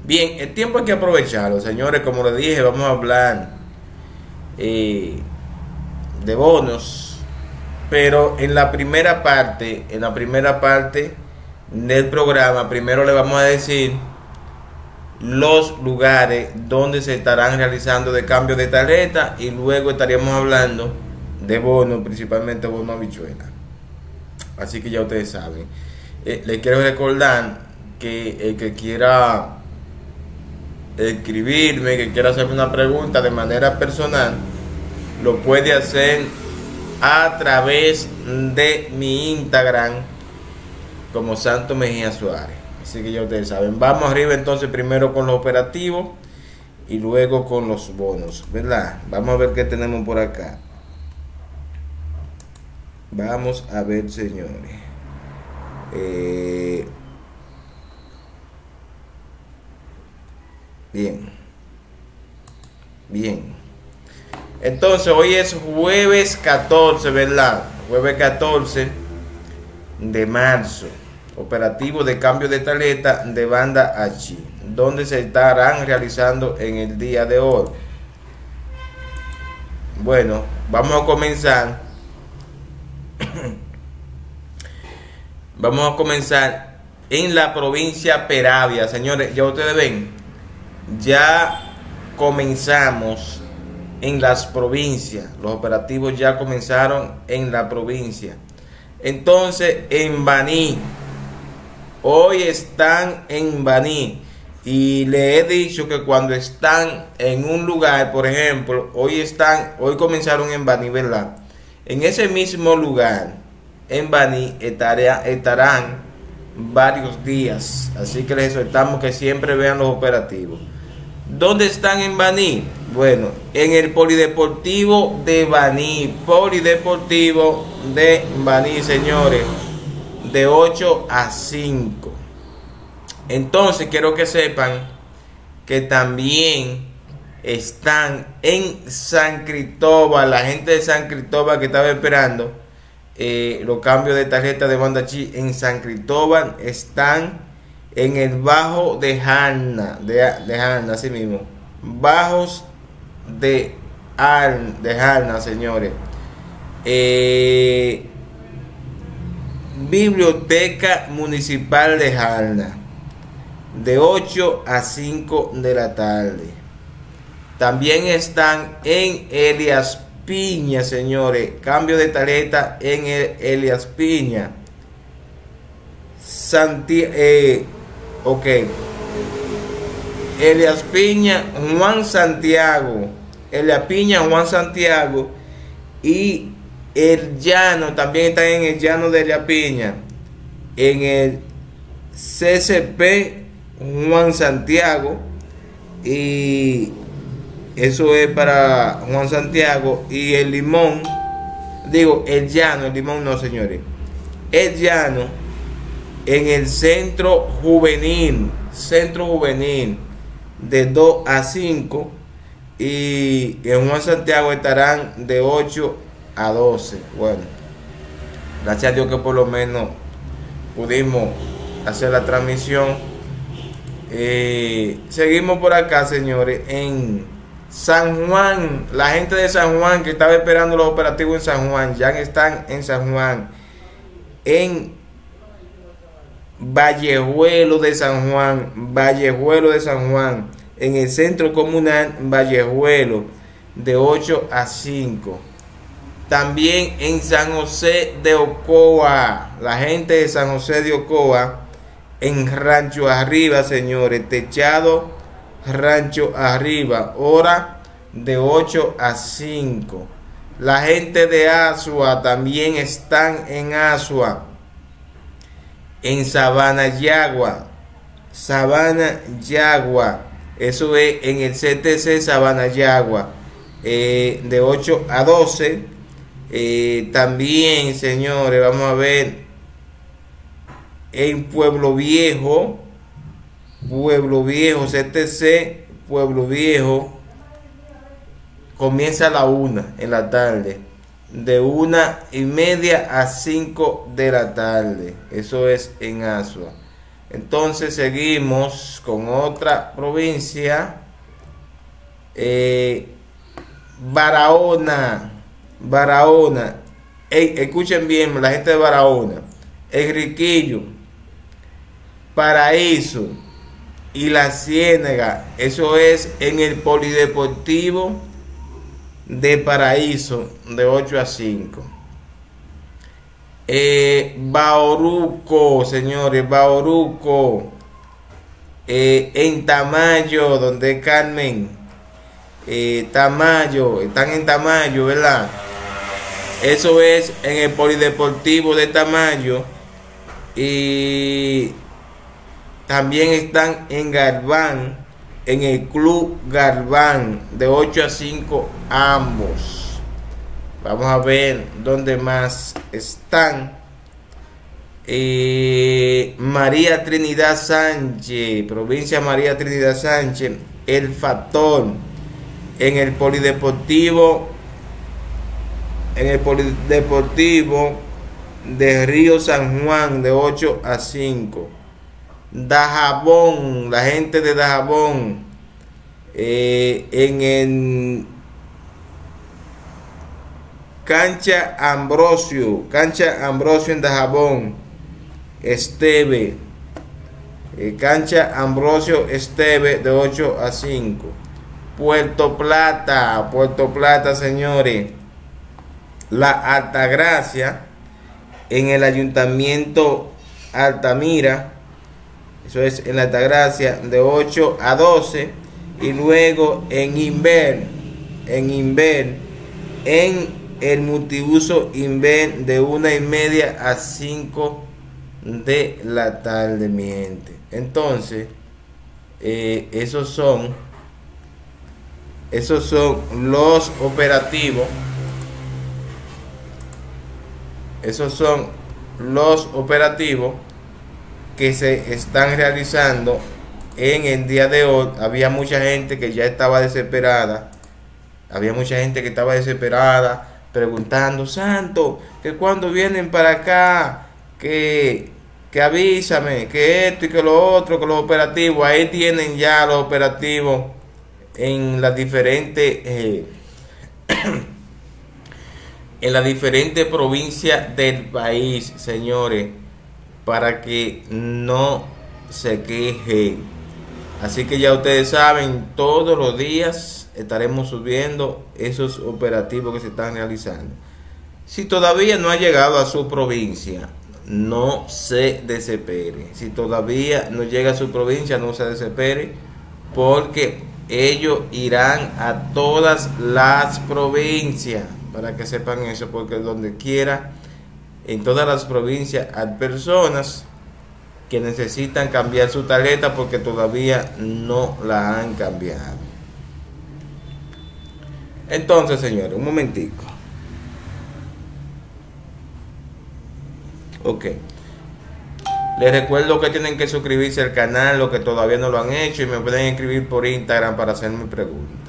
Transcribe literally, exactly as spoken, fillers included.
Bien, el tiempo hay que aprovecharlo, señores. Como les dije, vamos a hablar eh, de bonos, pero en la primera parte, en la primera parte del programa, primero le vamos a decir los lugares donde se estarán realizando de cambio de tarjeta y luego estaríamos hablando de bonos, principalmente bonos habichuela. Así que ya ustedes saben. Eh, les quiero recordar que el que quiera escribirme, que quiera hacerme una pregunta de manera personal, lo puede hacer a través de mi Instagram como Santo Mejía Suárez. Así que ya ustedes saben. Vamos arriba entonces, primero con los operativos y luego con los bonos, ¿verdad? Vamos a ver qué tenemos por acá. Vamos a ver, señores. Eh, bien. Bien. Entonces, hoy es jueves catorce, ¿verdad? Jueves catorce de marzo. Operativo de cambio de tarjeta de banda H, donde se estarán realizando en el día de hoy. Bueno, vamos a comenzar. Vamos a comenzar en la provincia Peravia, señores. Ya ustedes ven, ya comenzamos en las provincias. Los operativos ya comenzaron en la provincia. Entonces, en Baní, hoy están en Baní. Y le he dicho que cuando están en un lugar, por ejemplo, hoy están, hoy comenzaron en Baní, ¿verdad? En ese mismo lugar, en Baní, estarán varios días. Así que les exhortamos que siempre vean los operativos. ¿Dónde están en Baní? Bueno, en el Polideportivo de Baní. Polideportivo de Baní, señores, de ocho a cinco. Entonces quiero que sepan que también están en San Cristóbal. La gente de San Cristóbal que estaba esperando eh, los cambios de tarjeta de banda Chi en San Cristóbal están en el Bajo de Jarna, de, de Jarna, así mismo, Bajos de, Ar, de Jarna, señores. Eh, Biblioteca Municipal de Jarna, de ocho a cinco de la tarde. También están en Elias Piña, señores. Cambio de tarjeta en el Elias Piña. Santi eh, ok. Elias Piña, Juan Santiago. Elias Piña, Juan Santiago. Y el Llano, también está en el Llano de Elias Piña. En el C C P Juan Santiago. Y eso es para Juan Santiago. Y el Limón, digo, el Llano, el Limón no, señores. El Llano en el Centro Juvenil, Centro Juvenil, de dos a cinco. Y en Juan Santiago estarán de ocho a doce. Bueno, gracias a Dios que por lo menos pudimos hacer la transmisión. Eh, seguimos por acá, señores, en San Juan. La gente de San Juan que estaba esperando los operativos en San Juan, ya están en San Juan. En Vallejuelo de San Juan, Vallejuelo de San Juan, en el centro comunal Vallejuelo, de ocho a cinco. También en San José de Ocoa, la gente de San José de Ocoa, en Rancho Arriba, señores, techado Rancho Arriba, hora de ocho a cinco. La gente de Asua también están en Asua, en Sabana Yagua, Sabana Yagua, eso es en el C T C Sabana Yagua, eh, de ocho a doce. Eh, también, señores, vamos a ver en Pueblo Viejo, Pueblo Viejo, C T C Pueblo Viejo, comienza a la una en la tarde, de una y media a cinco de la tarde. Eso es en Asua. Entonces seguimos con otra provincia. Eh, Barahona. Barahona. Hey, escuchen bien, la gente de Barahona. Enriquillo, Paraíso y La Ciénaga. Eso es en el Polideportivo de Paraíso, de ocho a cinco. Eh, Bauruco, señores, Bauruco. Eh, en Tamayo, donde Carmen. Eh, Tamayo, están en Tamayo, ¿verdad? Eso es en el Polideportivo de Tamayo. Y también están en Galván, en el Club Galván, de ocho a cinco ambos. Vamos a ver dónde más están. Eh, María Trinidad Sánchez, provincia María Trinidad Sánchez, El Factor, en el Polideportivo, en el Polideportivo de Río San Juan, de ocho a cinco. Dajabón, la gente de Dajabón, eh, en el Cancha Ambrosio, Cancha Ambrosio en Dajabón, Esteve, eh, Cancha Ambrosio Esteve, de ocho a cinco. Puerto Plata, Puerto Plata, señores, La Altagracia, en el Ayuntamiento Altamira, eso es en La Altagracia, de ocho a doce. Y luego en Inver, en Inver, en el multiuso Inver, de una y media a cinco de la tarde, mi gente. Entonces, eh, esos son esos son los operativos. Esos son los operativos que se están realizando en el día de hoy. Había mucha gente que ya estaba desesperada. Había mucha gente que estaba desesperada preguntando: Santo, que cuando vienen para acá, que, que avísame, que esto y que lo otro, que los operativos. Ahí tienen ya los operativos en las diferentes eh, en las diferentes provincias del país, señores, para que no se quejen. Así que ya ustedes saben, todos los días estaremos subiendo esos operativos que se están realizando. Si todavía no ha llegado a su provincia, no se desespere. Si todavía no llega a su provincia, no se desespere, porque ellos irán a todas las provincias, para que sepan eso, porque donde quiera, en todas las provincias, hay personas que necesitan cambiar su tarjeta porque todavía no la han cambiado. Entonces, señores, un momentico. Ok. Les recuerdo que tienen que suscribirse al canal, los que todavía no lo han hecho, y me pueden escribir por Instagram para hacerme preguntas.